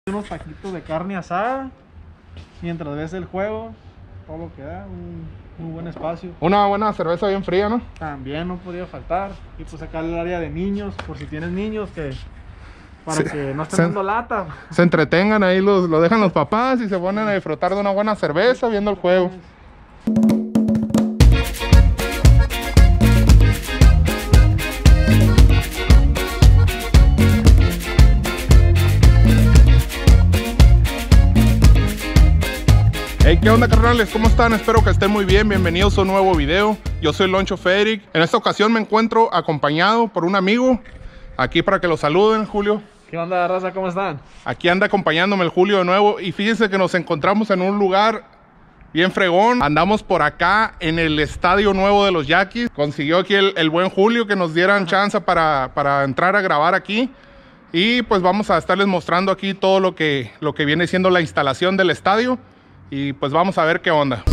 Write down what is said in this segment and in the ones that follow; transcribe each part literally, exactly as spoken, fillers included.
Unos taquitos de carne asada mientras ves el juego, todo lo que da, un muy buen espacio. Una buena cerveza bien fría, ¿no? También no podía faltar. Y pues acá el área de niños, por si tienes niños, que para Sí. que no estén Se- dando lata. Se entretengan ahí, los, lo dejan los papás y se ponen a disfrutar de una buena cerveza viendo el juego. Hey, ¿qué onda, carnales? ¿Cómo están? Espero que estén muy bien. Bienvenidos a un nuevo video. Yo soy Loncho Federic. En esta ocasión me encuentro acompañado por un amigo. Aquí para que lo saluden, Julio. ¿Qué onda, raza? ¿Cómo están? Aquí anda acompañándome el Julio de nuevo. Y fíjense que nos encontramos en un lugar bien fregón. Andamos por acá en el estadio nuevo de los Yaquis. Consiguió aquí el, el buen Julio que nos dieran chance para, para entrar a grabar aquí. Y pues vamos a estarles mostrando aquí todo lo que, lo que viene siendo la instalación del estadio. Y pues vamos a ver qué onda.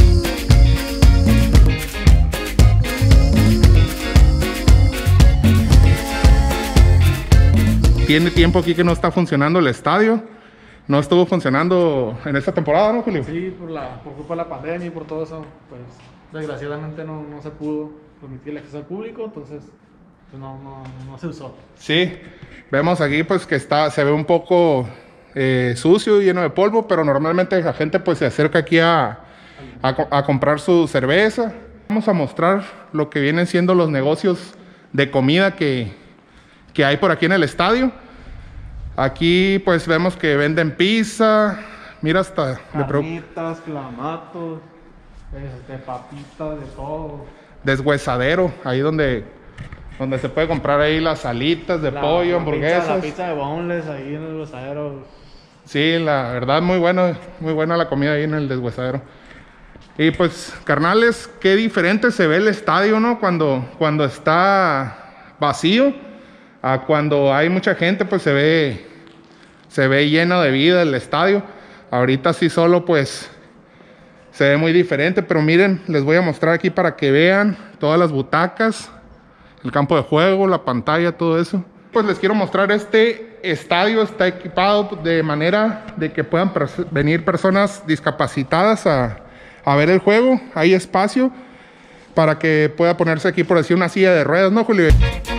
Tiene tiempo aquí que no está funcionando el estadio. No estuvo funcionando en esta temporada, ¿no, Julio? Sí, por, la, por culpa de la pandemia y por todo eso, pues desgraciadamente no, no se pudo permitir el acceso al público, entonces pues, no, no, no se usó. Sí, vemos aquí pues que está, se ve un poco eh, sucio y lleno de polvo, pero normalmente la gente pues se acerca aquí a, a, co- a comprar su cerveza. Vamos a mostrar lo que vienen siendo los negocios de comida que, que hay por aquí en el estadio. Aquí pues vemos que venden pizza, mira hasta... de pro- Carnitas, clamatos, este, papitas, de todo. deshuesadero, ahí donde, donde se puede comprar ahí las alitas de La- pollo, la hamburguesas. Pizza, la pizza de boneless ahí en el asadero. Sí, la verdad muy buena, muy buena la comida ahí en el deshuesadero. Y pues, carnales, qué diferente se ve el estadio, ¿no? Cuando, cuando está vacío, a cuando hay mucha gente, pues se ve, se ve lleno de vida el estadio. Ahorita sí solo, pues, se ve muy diferente, pero miren, les voy a mostrar aquí para que vean todas las butacas, el campo de juego, la pantalla, todo eso. Pues les quiero mostrar este estadio, está equipado de manera de que puedan pers- venir personas discapacitadas a, a ver el juego. Hay espacio para que pueda ponerse aquí, por decir, una silla de ruedas, ¿no, Julio?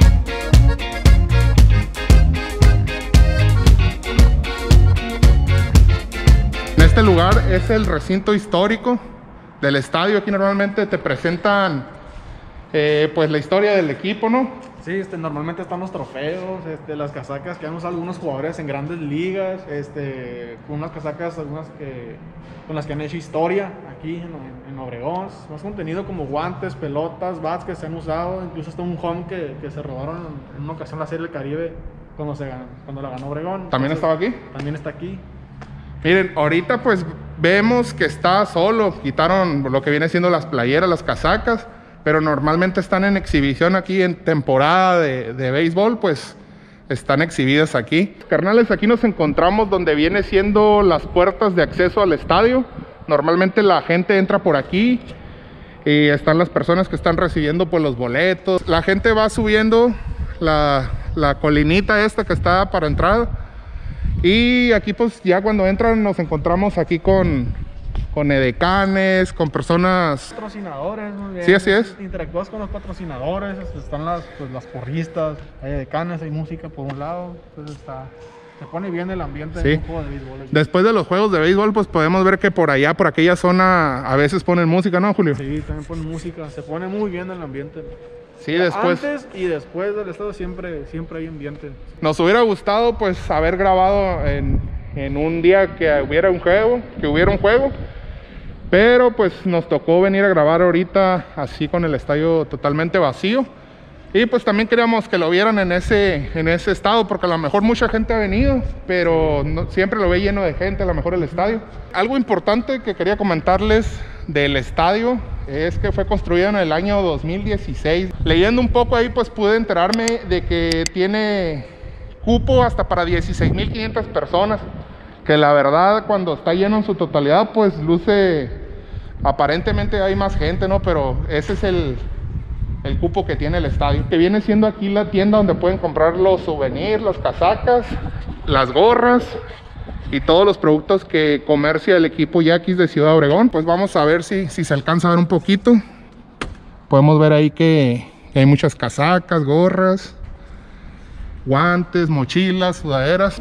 En este lugar es el recinto histórico del estadio. Aquí normalmente te presentan eh, pues la historia del equipo, ¿no? Sí, este, normalmente están los trofeos, este, las casacas que han usado algunos jugadores en grandes ligas, este, con unas casacas algunas que, con las que han hecho historia aquí en, en, en Obregón. Más contenido como guantes, pelotas, bats que se han usado, incluso está un home que, que se robaron en una ocasión la Serie del Caribe cuando, se ganó, cuando la ganó Obregón. ¿También estaba aquí? También está aquí. Miren, ahorita pues vemos que está solo, quitaron lo que viene siendo las playeras, las casacas, pero normalmente están en exhibición aquí en temporada de, de béisbol, pues están exhibidas aquí. Carnales, aquí nos encontramos donde viene siendo las puertas de acceso al estadio. Normalmente la gente entra por aquí y están las personas que están recibiendo pues los boletos. La gente va subiendo la, la colinita esta que está para entrar. Y aquí pues ya cuando entran nos encontramos aquí con, con edecanes, con personas... Patrocinadores, muy bien. Sí, así es. Interactúas con los patrocinadores, están las, pues, las porristas, hay decanes, hay música por un lado, entonces está, se pone bien el ambiente Sí. de un juego de béisbol. aquí. Después de los juegos de béisbol pues podemos ver que por allá, por aquella zona a veces ponen música, ¿no, Julio? Sí, también ponen música, se pone muy bien el ambiente. Sí, después... Antes y después del estado siempre, siempre hay ambiente. Nos hubiera gustado pues haber grabado en, en un día que hubiera un juego, que hubiera un juego, pero pues nos tocó venir a grabar ahorita así con el estadio totalmente vacío. Y pues también queríamos que lo vieran en ese, en ese estado, porque a lo mejor mucha gente ha venido, pero no, siempre lo ve lleno de gente, a lo mejor el estadio. Algo importante que quería comentarles del estadio es que fue construido en el año dos mil dieciséis. Leyendo un poco ahí pues pude enterarme de que tiene cupo hasta para dieciséis mil quinientas personas, que la verdad cuando está lleno en su totalidad pues luce, aparentemente hay más gente, ¿no? Pero ese es el... el cupo que tiene el estadio, que viene siendo aquí la tienda donde pueden comprar los souvenirs, las casacas, las gorras, y todos los productos que comercia el equipo Yaquis de Ciudad Obregón. Pues vamos a ver si, si se alcanza a ver un poquito. Podemos ver ahí que, que hay muchas casacas, gorras, guantes, mochilas, sudaderas.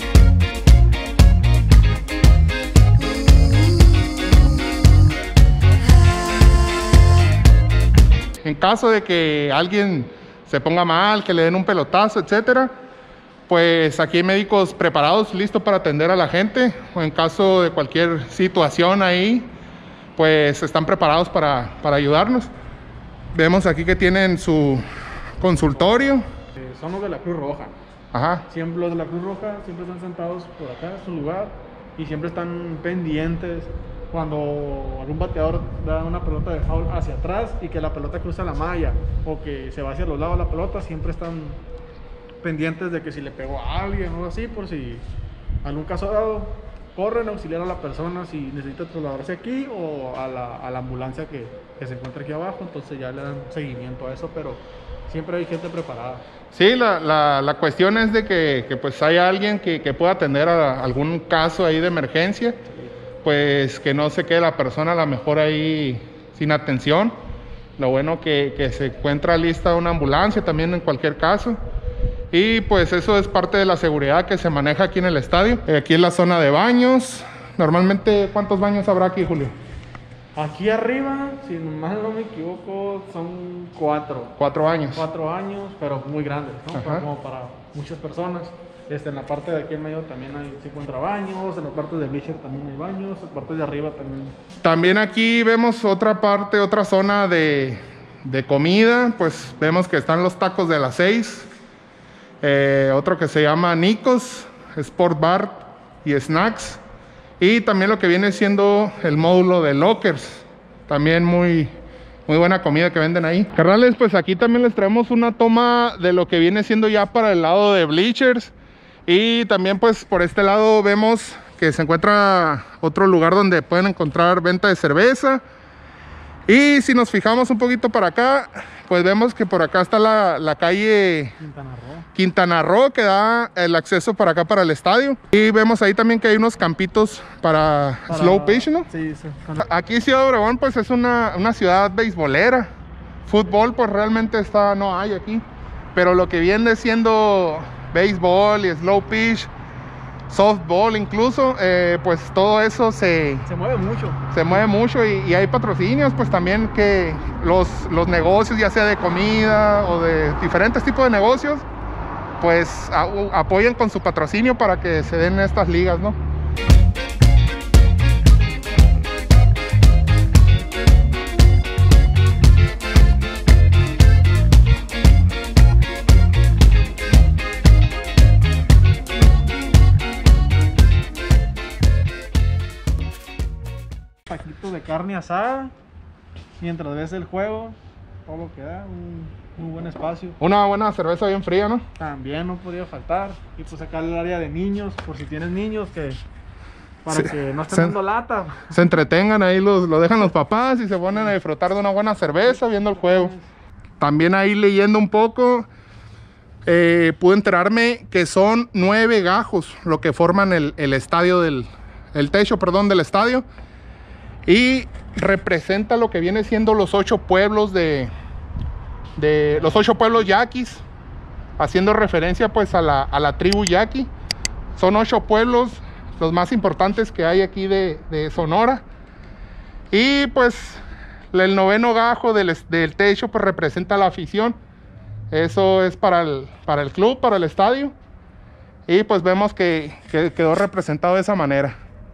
En caso de que alguien se ponga mal, que le den un pelotazo, etcétera, pues aquí hay médicos preparados, listos para atender a la gente, o en caso de cualquier situación ahí, pues están preparados para, para ayudarnos. Vemos aquí que tienen su consultorio. Eh, son los de la Cruz Roja. Ajá. Siempre los de la Cruz Roja siempre están sentados por acá en su lugar y siempre están pendientes cuando algún bateador da una pelota de foul hacia atrás y que la pelota cruza la malla o que se va hacia los lados la pelota, siempre están pendientes de que si le pegó a alguien o algo así, por si algún caso dado, corren a auxiliar a la persona si necesita trasladarse aquí o a la, a la ambulancia que, que se encuentra aquí abajo, entonces ya le dan seguimiento a eso, pero siempre hay gente preparada. Sí, la, la, la cuestión es de que, que pues haya alguien que, que pueda atender a algún caso ahí de emergencia, pues que no se quede la persona a lo mejor ahí sin atención. Lo bueno que, que se encuentra lista una ambulancia también en cualquier caso. Y pues eso es parte de la seguridad que se maneja aquí en el estadio. Aquí en la zona de baños. Normalmente, ¿cuántos baños habrá aquí, Julio? Aquí arriba, si mal no me equivoco, son cuatro. Cuatro años. Cuatro años, pero muy grandes, ¿no? Ajá. Como para muchas personas. Este, en la parte de aquí en medio también hay, se encuentra baños, en la parte de bleacher también hay baños, en la parte de arriba también. También aquí vemos otra parte, otra zona de, de comida. Pues vemos que están los tacos de las seis. Eh, otro que se llama Nicos, Sport Bar y Snacks. Y también lo que viene siendo el módulo de lockers. También muy, muy buena comida que venden ahí. Carnales, pues aquí también les traemos una toma de lo que viene siendo ya para el lado de bleachers. Y también pues por este lado vemos que se encuentra otro lugar donde pueden encontrar venta de cerveza. Y si nos fijamos un poquito para acá, pues vemos que por acá está la, la calle Quintana Roo. Quintana Roo, que da el acceso para acá para el estadio. Y vemos ahí también que hay unos campitos para, Para- slow pitch, ¿no? Sí, sí. Con- Aquí Ciudad Obregón pues es una, una ciudad beisbolera. Fútbol pues realmente está, no hay aquí. Pero lo que viene siendo béisbol y slow pitch, softball incluso, eh, pues todo eso se, Se mueve mucho. se mueve mucho y, y hay patrocinios pues también que los, los negocios, ya sea de comida o de diferentes tipos de negocios, pues a, apoyan con su patrocinio para que se den estas ligas, ¿no? Taquitos de carne asada mientras ves el juego, todo lo que da, un muy buen espacio. Una buena cerveza bien fría, ¿no? También no podía faltar. Y pues acá el área de niños, por si tienes niños que para Sí. que no Sí. estén dando lata. Se entretengan ahí, los, lo dejan los papás y se ponen a disfrutar de una buena cerveza viendo el juego. También ahí leyendo un poco, eh, pude enterarme que son nueve gajos lo que forman el, el estadio del, el techo, perdón, del estadio. Y representa lo que viene siendo los ocho pueblos de, de los ocho pueblos yaquis, haciendo referencia pues a la, a la tribu yaqui. Son ocho pueblos, los más importantes que hay aquí de, de Sonora. Y pues el noveno gajo del, del techo pues representa la afición. Eso es para el, para el club, para el estadio. Y pues vemos que, que quedó representado de esa manera.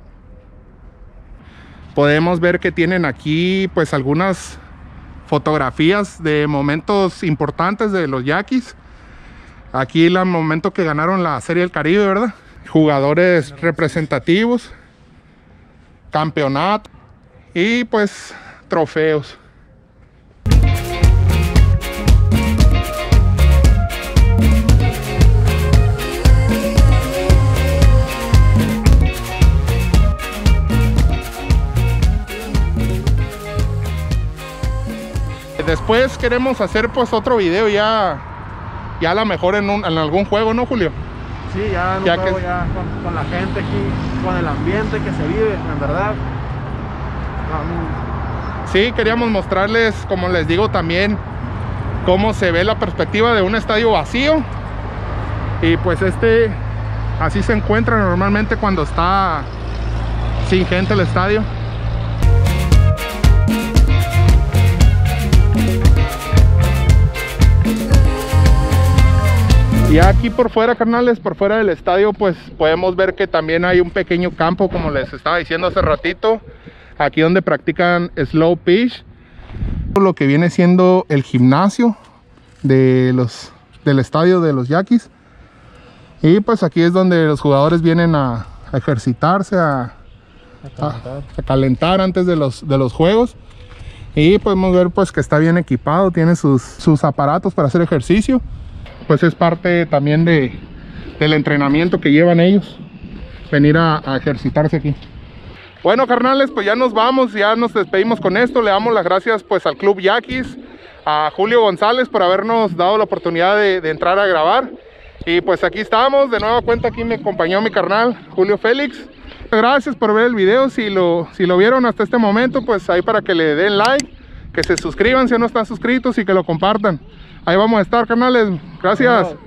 Podemos ver que tienen aquí pues algunas fotografías de momentos importantes de los Yaquis. Aquí el momento que ganaron la Serie del Caribe, ¿verdad? Jugadores representativos, campeonato y pues trofeos. Después queremos hacer pues otro video ya, ya a lo mejor en, un, en algún juego, ¿no, Julio? Sí, ya, ya que... que ya con, con la gente aquí, con el ambiente que se vive, en verdad. Vamos. Sí, queríamos mostrarles, como les digo también, cómo se ve la perspectiva de un estadio vacío. Y pues este, así se encuentra normalmente cuando está sin gente el estadio. Y aquí por fuera, carnales, por fuera del estadio, pues podemos ver que también hay un pequeño campo, como les estaba diciendo hace ratito, aquí donde practican slow pitch, lo que viene siendo el gimnasio de los, del estadio de los Yaquis. Y pues aquí es donde los jugadores vienen a, a ejercitarse, a, a, calentar. a, a calentar antes de los, de los juegos. Y podemos ver pues que está bien equipado, tiene sus, sus aparatos para hacer ejercicio. Pues es parte también de, del entrenamiento que llevan ellos, venir a, a ejercitarse aquí. Bueno, carnales, pues ya nos vamos, ya nos despedimos con esto. Le damos las gracias pues al Club Yaquis, a Julio González por habernos dado la oportunidad de, de entrar a grabar. Y pues aquí estamos, de nueva cuenta aquí me acompañó mi carnal Julio Félix. Gracias por ver el video, si lo, si lo vieron hasta este momento, pues ahí para que le den like, que se suscriban si no están suscritos y que lo compartan. Ahí vamos a estar, carnales. Gracias.